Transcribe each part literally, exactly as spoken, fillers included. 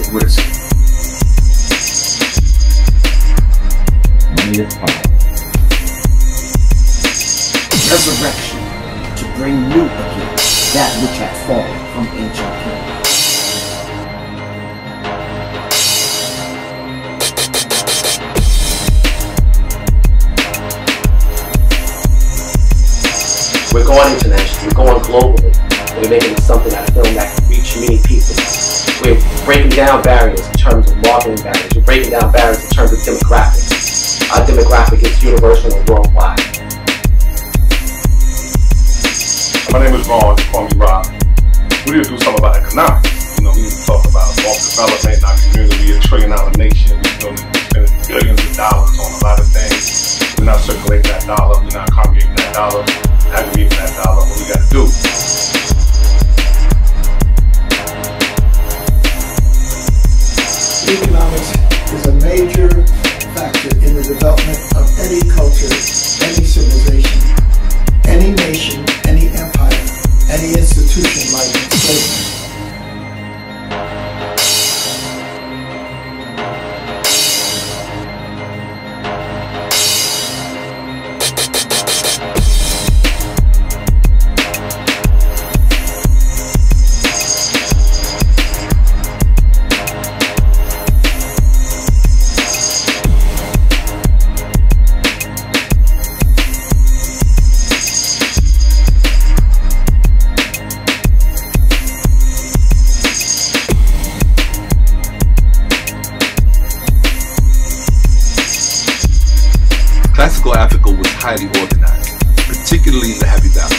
risk. Money is power. Resurrection, to bring new again that which had fallen from ancient kings. We're going international, we're going globally. We're making something out of film that can reach many people. We're breaking down barriers in terms of marketing barriers. We're breaking down barriers in terms of demographics. Our demographic is universal and worldwide. My name is Ron, call me Rob. We need to do something about economics. You know, we need to talk about wealth development in our community. We're a trillion dollar nation. We're spending billions of dollars on a lot of things. We're not circulating that dollar. We're not congregating that dollar. Aggregating that dollar. What we got to do. Economics is a major factor in the development of any culture, any civilization, any nation, any empire, any institution like slavery. Classical Africa was highly organized, particularly in the Happy Valley.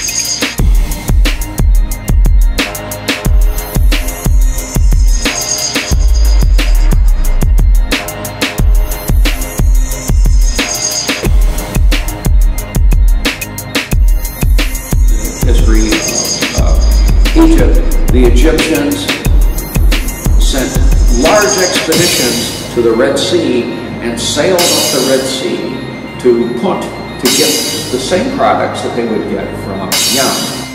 History of uh, Egypt, the Egyptians sent large expeditions to the Red Sea and sailed up the Red Sea to Punt to get the same products that they would get from Yan.